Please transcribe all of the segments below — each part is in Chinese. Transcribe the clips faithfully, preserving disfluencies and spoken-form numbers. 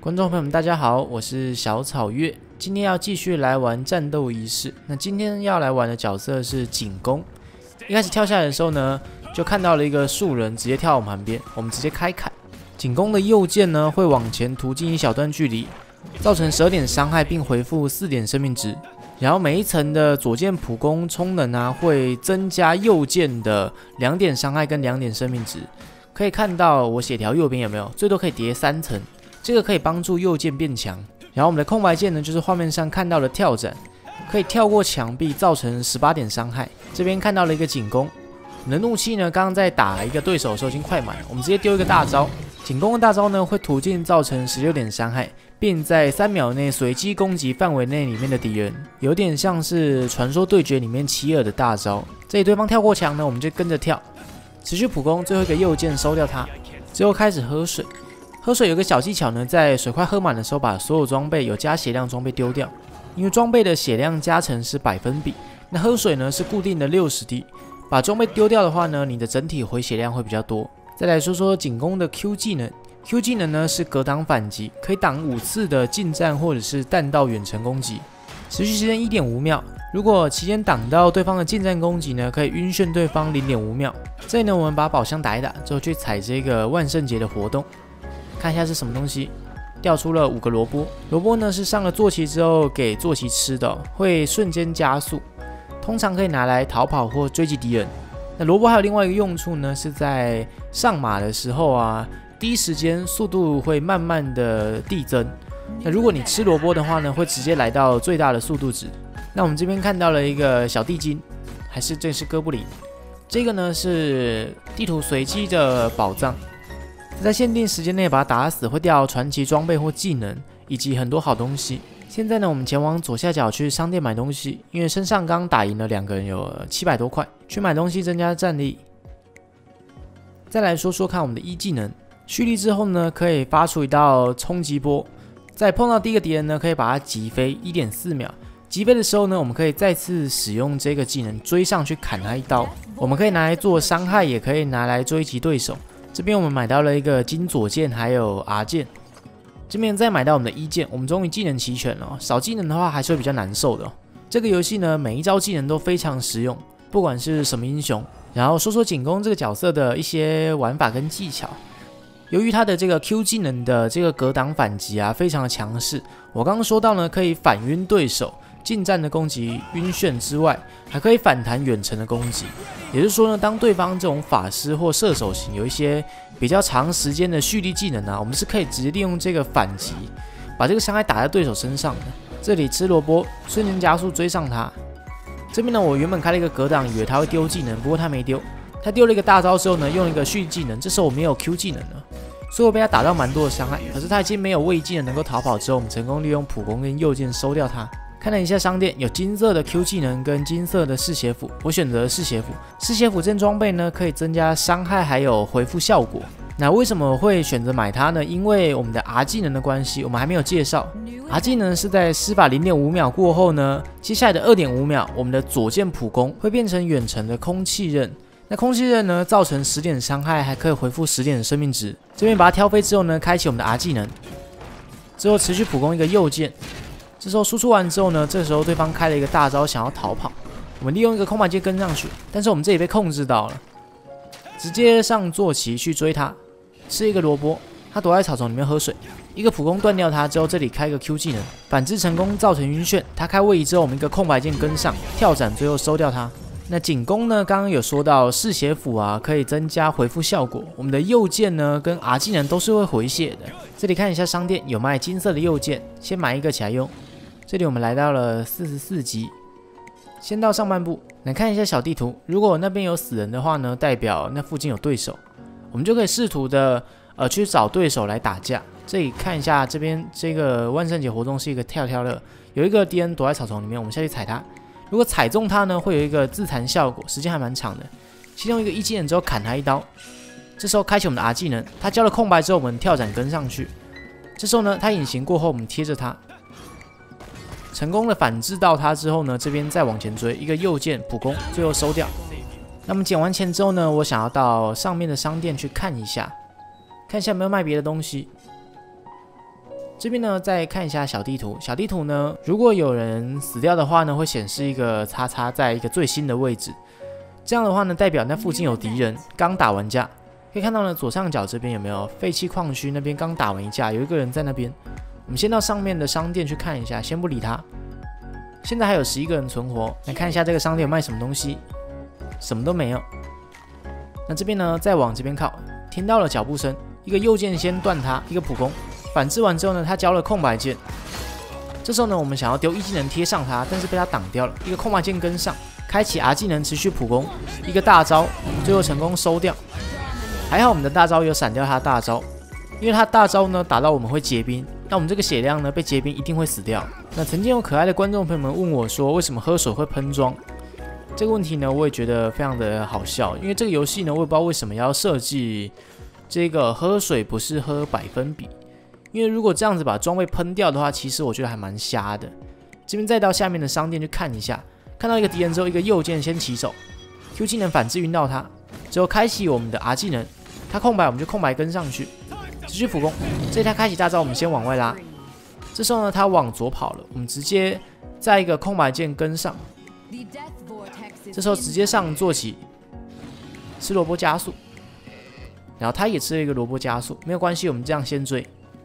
观众朋友们，大家好，我是小草月。今天要继续来玩战斗仪式。那今天要来玩的角色是警工。一开始跳下来的时候呢，就看到了一个树人直接跳到我们旁边，我们直接开砍。警工的右键呢会往前突进一小段距离，造成十二点伤害，并回复四点生命值。然后每一层的左键普攻充能啊，会增加右键的两点伤害跟两点生命值。可以看到我血条右边有没有？最多可以叠三层。这个可以帮助右键变强，然后我们的空白键呢，就是画面上看到的跳斩，可以跳过墙壁，造成十八点伤害。这边看到了一个警工，我们的怒气呢，刚刚在打一个对手的时候已经快满了，我们直接丢一个大招，警工的大招呢会突进造成十六点伤害，并在三秒内随机攻击范围内里面的敌人，有点像是传说对决里面奇尔的大招。这里对方跳过墙呢，我们就跟着跳，持续普攻，最后一个右键收掉它，之后开始喝水。喝水有个小技巧呢，在水快喝满的时候，把所有装备有加血量装备丢掉，因为装备的血量加成是百分比，那喝水呢是固定的六十滴，把装备丢掉的话呢，你的整体回血量会比较多。再来说说警工的 Q 技能 ，Q 技能呢是格挡反击，可以挡五次的近战或者是弹道远程攻击，持续时间 一点五秒。如果期间挡到对方的近战攻击呢，可以晕眩对方 零点五秒。这里呢，我们把宝箱打一打之后，去踩这个万圣节的活动。看一下是什么东西，掉出了五个萝卜。萝卜呢是上了坐骑之后给坐骑吃的，会瞬间加速，通常可以拿来逃跑或追击敌人。那萝卜还有另外一个用处呢，是在上马的时候啊，第一时间速度会慢慢的递增。那如果你吃萝卜的话呢，会直接来到最大的速度值。那我们这边看到了一个小地精，还是这是哥布林。这个呢是地图随机的宝藏。在限定时间内把它打死，会掉传奇装备或技能，以及很多好东西。现在呢，我们前往左下角去商店买东西，因为身上刚打赢了两个人，有七百多块，去买东西增加战力。再来说说看我们的一技能，蓄力之后呢，可以发出一道冲击波，在碰到第一个敌人呢，可以把它击飞 一点四秒。击飞的时候呢，我们可以再次使用这个技能追上去砍他一刀。我们可以拿来做伤害，也可以拿来追击对手。这边我们买到了一个金左剑，还有 R 剑。这边再买到我们的一剑，我们终于技能齐全了。少技能的话还是会比较难受的哦。这个游戏呢，每一招技能都非常实用，不管是什么英雄。然后说说警工这个角色的一些玩法跟技巧。由于他的这个 Q 技能的这个格挡反击啊，非常的强势。我刚刚说到呢，可以反晕对手。近战的攻击晕眩之外，还可以反弹远程的攻击。也就是说呢，当对方这种法师或射手型有一些比较长时间的蓄力技能啊，我们是可以直接利用这个反击，把这个伤害打在对手身上的。这里吃萝卜，瞬间加速追上他。这边呢，我原本开了一个格挡，以为他会丢技能，不过他没丢。他丢了一个大招之后呢，用一个蓄力技能，这时候我没有 Q 技能了，所以我被他打到蛮多的伤害。可是他已经没有位技能能够逃跑之后，我们成功利用普攻跟右键收掉他。看了一下商店，有金色的 Q 技能跟金色的嗜血斧，我选择了嗜血斧。嗜血斧这件装备呢，可以增加伤害还有回复效果。那为什么会选择买它呢？因为我们的 R 技能的关系，我们还没有介绍。R 技能是在施法 零点五秒过后呢，接下来的 二点五秒，我们的左键普攻会变成远程的空气刃。那空气刃呢，造成十点伤害，还可以回复十点的生命值。这边把它挑飞之后呢，开启我们的 R 技能，之后持续普攻一个右键。这时候输出完之后呢，这时候对方开了一个大招，想要逃跑，我们利用一个空白键跟上去，但是我们这里被控制到了，直接上坐骑去追他，吃一个萝卜，他躲在草丛里面喝水，一个普攻断掉他之后，这里开一个 Q 技能，反制成功造成晕眩，他开位移之后，我们一个空白键跟上，跳斩最后收掉他。那警工呢，刚刚有说到嗜血斧啊，可以增加回复效果，我们的右键呢跟 R 技能都是会回血的。这里看一下商店有卖金色的右键，先买一个起来用。这里我们来到了四十四级，先到上半部来看一下小地图。如果那边有死人的话呢，代表那附近有对手，我们就可以试图的呃去找对手来打架。这里看一下这边这个万圣节活动是一个跳跳乐，有一个敌人躲在草丛里面，我们下去踩他。如果踩中他呢，会有一个自残效果，时间还蛮长的。其中一个一技能之后砍他一刀，这时候开启我们的 R 技能，他交了空白之后，我们跳斩跟上去。这时候呢，他隐形过后，我们贴着他。成功的反制到他之后呢，这边再往前追，一个右键普攻，最后收掉。那么捡完钱之后呢，我想要到上面的商店去看一下，看一下有没有卖别的东西。 这边呢，再看一下小地图。小地图呢，如果有人死掉的话呢，会显示一个叉叉在一个最新的位置。这样的话呢，代表那附近有敌人刚打完架。可以看到呢，左上角这边有没有废弃矿区？那边刚打完一架，有一个人在那边。我们先到上面的商店去看一下，先不理他。现在还有十一个人存活，来看一下这个商店有卖什么东西，什么都没有。那这边呢，再往这边靠，听到了脚步声，一个右键先断他，一个普攻。反制完之后呢，他交了空白键。这时候呢，我们想要丢一技能贴上他，但是被他挡掉了。一个空白键跟上，开启 R 技能持续普攻，一个大招，最后成功收掉。还好我们的大招有闪掉他的大招，因为他大招呢打到我们会结冰，那我们这个血量呢被结冰一定会死掉。那曾经有可爱的观众朋友们问我说，为什么喝水会喷装？这个问题呢，我也觉得非常的好笑，因为这个游戏呢，我也不知道为什么要设计这个喝水不是喝百分比。因为如果这样子把装备喷掉的话，其实我觉得还蛮瞎的。这边再到下面的商店去看一下，看到一个敌人之后，一个右键先起手 ，Q 技能反制晕到他，之后开启我们的 R 技能，他空白我们就空白跟上去，持续普攻。这一他开启大招，我们先往外拉。这时候呢，他往左跑了，我们直接在一个空白键跟上。这时候直接上坐骑，吃萝卜加速，然后他也吃了一个萝卜加速，没有关系，我们这样先追。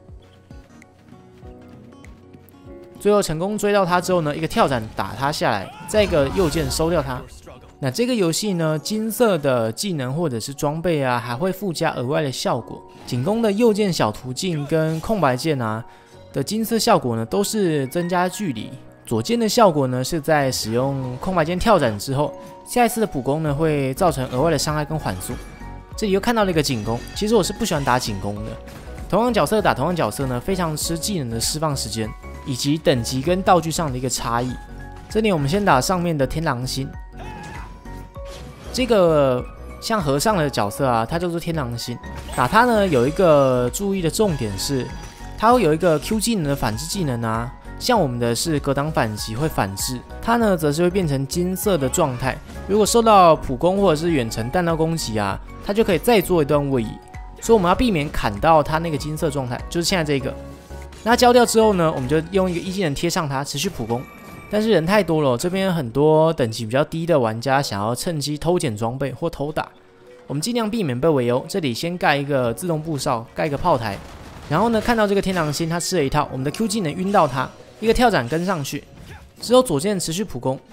最后成功追到他之后呢，一个跳斩打他下来，再一个右键收掉他。那这个游戏呢，金色的技能或者是装备啊，还会附加额外的效果。进攻的右键小途径跟空白键啊的金色效果呢，都是增加距离。左键的效果呢，是在使用空白键跳斩之后，下一次的普攻呢会造成额外的伤害跟缓速。这里又看到了一个进攻，其实我是不喜欢打进攻的。同样角色打同样角色呢，非常吃技能的释放时间。以及等级跟道具上的一个差异。这里我们先打上面的天狼星，这个像和尚的角色啊，它叫做天狼星。打它呢有一个注意的重点是，它会有一个 Q 技能的反制技能啊，像我们的是格挡反击会反制，它呢则是会变成金色的状态。如果受到普攻或者是远程弹道攻击啊，它就可以再做一段位移。所以我们要避免砍到它那个金色状态，就是现在这个。那它交掉之后呢，我们就用一个一技能贴上它，持续普攻。但是人太多了，这边很多等级比较低的玩家想要趁机偷捡装备或偷打，我们尽量避免被围殴。这里先盖一个自动步哨，盖一个炮台，然后呢看到这个天狼星，他吃了一套，我们的 Q 技能晕到他，一个跳斩跟上去，之后左键持续普攻。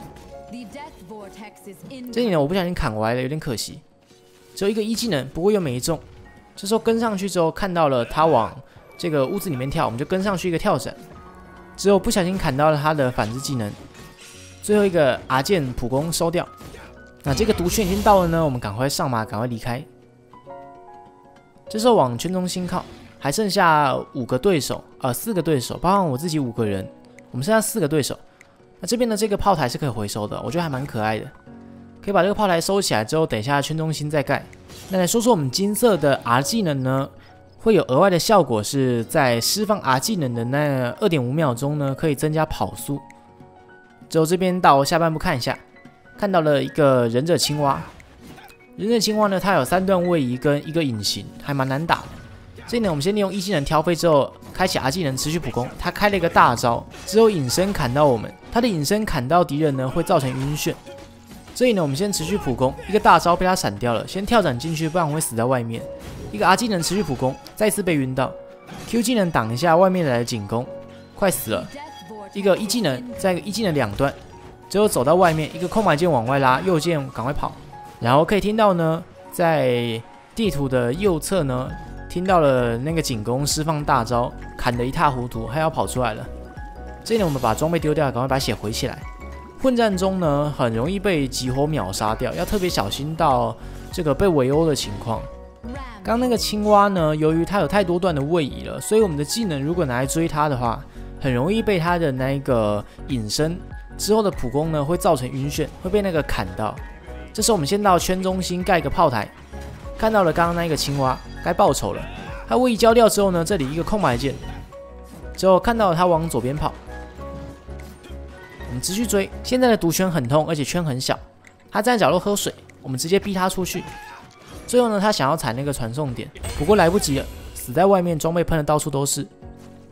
这里呢我不小心砍歪了，有点可惜，只有一个一技能，不过又没中。这时候跟上去之后，看到了他往这个屋子里面跳，我们就跟上去一个跳斩，之后不小心砍到了他的反制技能，最后一个 R 键普攻收掉。那这个毒圈已经到了呢，我们赶快上马，赶快离开。这时候往圈中心靠，还剩下五个对手，呃，四个对手，包括我自己五个人，我们剩下四个对手。那这边的这个炮台是可以回收的，我觉得还蛮可爱的，可以把这个炮台收起来之后，等一下圈中心再盖。那来说说我们金色的 R 技能呢？会有额外的效果，是在释放 R 技能的那 二点五秒钟呢，可以增加跑速。之后这边到下半部看一下，看到了一个忍者青蛙。忍者青蛙呢，它有三段位移跟一个隐形，还蛮难打的。这里呢，我们先利用一技能挑飞之后，开启 R 技能持续普攻。他开了一个大招，之后隐身砍到我们，他的隐身砍到敌人呢，会造成晕眩。这里呢，我们先持续普攻，一个大招被他闪掉了，先跳斩进去，不然我会死在外面。一个 R 技能持续普攻，再次被晕到 ，Q 技能挡一下外面来的进攻，快死了。一个一技能，再一个一技能两段，之后走到外面，一个空白键往外拉，右键赶快跑。然后可以听到呢，在地图的右侧呢，听到了那个进攻释放大招，砍得一塌糊涂，还要跑出来了。这里呢，我们把装备丢掉，赶快把血回起来。混战中呢，很容易被集火秒杀掉，要特别小心到这个被围殴的情况。刚刚那个青蛙呢，由于它有太多段的位移了，所以我们的技能如果拿来追它的话，很容易被它的那个隐身之后的普攻呢，会造成晕眩，会被那个砍到。这时候我们先到圈中心盖一个炮台，看到了刚刚那个青蛙，该报仇了。它位移交掉之后呢，这里一个空白键，之后看到了它往左边跑，我们持续追。现在的毒圈很痛，而且圈很小，它站在角落喝水，我们直接逼它出去。最后呢，他想要踩那个传送点，不过来不及了，死在外面，装备喷的到处都是。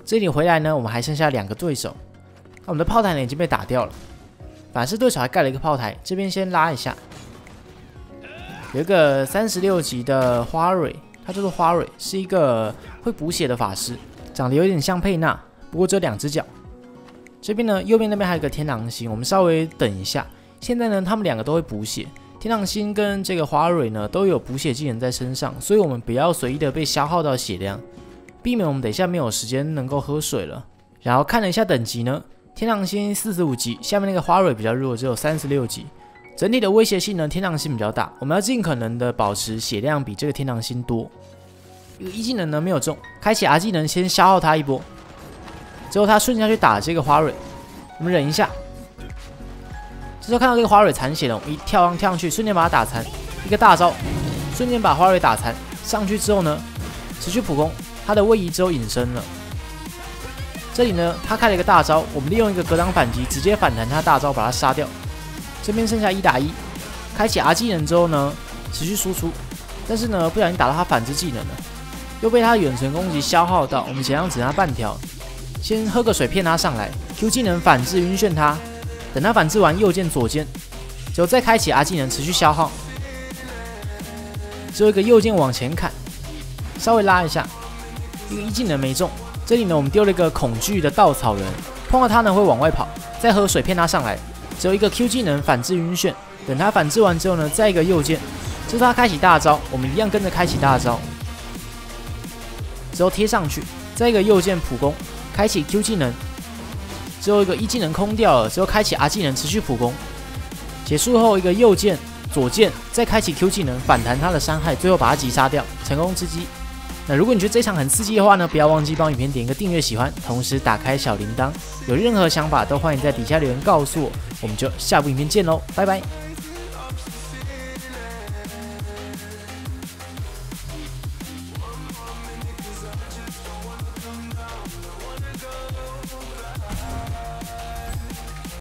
这里回来呢，我们还剩下两个对手，那我们的炮台呢已经被打掉了，反是对手还盖了一个炮台，这边先拉一下。有一个三十六级的花蕊，它叫做花蕊，是一个会补血的法师，长得有点像佩娜，不过只有两只脚。这边呢，右边那边还有一个天狼星，我们稍微等一下。现在呢，他们两个都会补血，天狼星跟这个花蕊呢都有补血技能在身上，所以我们不要随意的被消耗到血量，避免我们等一下没有时间能够喝水了。然后看了一下等级呢，天狼星四十五级，下面那个花蕊比较弱，只有三十六级。整体的威胁性呢，天狼星比较大，我们要尽可能的保持血量比这个天狼星多。一个一技能呢没有中，开启 R 技能先消耗他一波。之后他顺下去打这个花蕊，我们忍一下。这时候看到这个花蕊残血了，我们一跳上跳上去，瞬间把它打残，一个大招，瞬间把花蕊打残。上去之后呢，持续普攻，他的位移之后隐身了。这里呢，他开了一个大招，我们利用一个格挡反击，直接反弹他大招把他杀掉。这边剩下一打一，开启 R 技能之后呢，持续输出，但是呢，不小心打到他反制技能了，又被他的远程攻击消耗到，我们血量只剩下半条。先喝个水骗他上来 ，Q 技能反制晕眩他，等他反制完右键左键，之后再开启 R 技能持续消耗，之后一个右键往前砍，稍微拉一下，一个一技能没中。这里呢我们丢了一个恐惧的稻草人，碰到他呢会往外跑，再喝水骗他上来，只有一个 Q 技能反制晕眩，等他反制完之后呢，再一个右键，之后他开启大招，我们一样跟着开启大招，之后贴上去，再一个右键普攻。开启 Q 技能，之后一个一技能空掉了，之后开启 R 技能持续普攻，结束后一个右键、左键，再开启 Q 技能反弹他的伤害，最后把他击杀掉，成功吃鸡。那如果你觉得这场很刺激的话呢，不要忘记帮影片点一个订阅、喜欢，同时打开小铃铛。有任何想法都欢迎在底下留言告诉我，我们就下部影片见喽，拜拜。